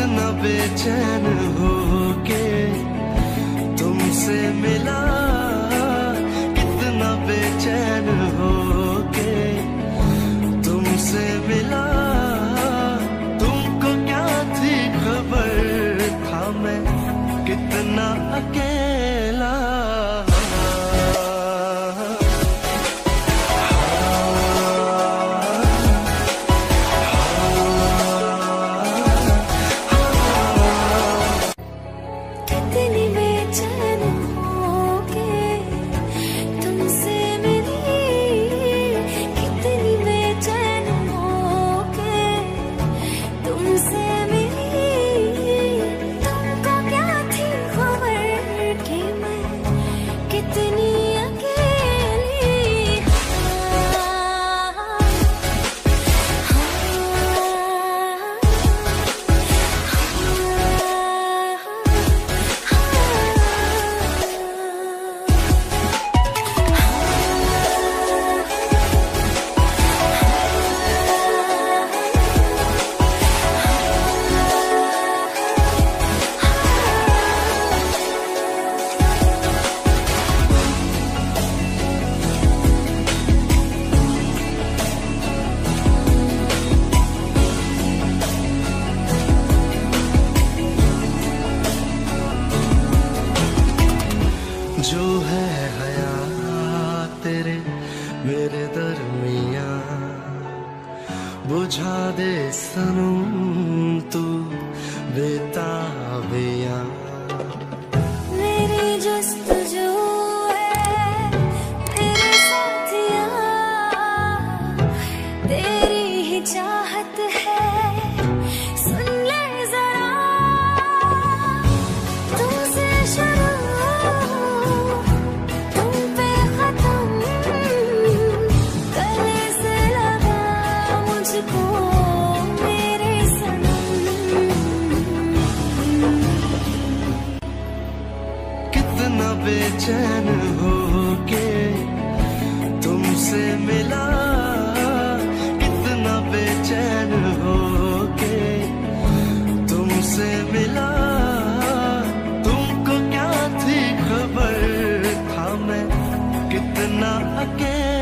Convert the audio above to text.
कितना बेचैन हो के तुमसे मिला, कितना बेचैन हो के तुमसे मिला। तुमको क्या थी खबर, था मैं कितना अकेला। कितनी बेचैन होके तुमसे मिली, कितनी बेचैन होके तुमसे मिली। तुमको क्या थी खबर कि मैं कितनी अकेली। जो है हया तेरे मेरे दरमिया, बुझा दे सनम तू बेताबिया। मेरी जस्तजू है तेरे साथिया, तेरी ही चाहत है, सुन ले जरा। तुमसे शुरू तुम पे खत्म, गले से लगा मुझको मेरे सनम। कितना बेचैन हो के तुमसे मिला, कितना बेचैन हो के तुमसे मिला। तुमको क्या थी खबर, था मैं कितना अकेला।